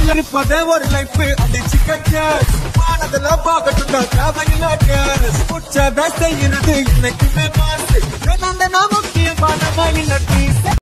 இப்பதே ஒரு லைஃப் அடிச்சு கட்ட வானதுல பாக்கட்டு தேவையில்ல உச்சத செய்யறது இன்னைக்குமே மாசு முக்கியமான மணி நட்டி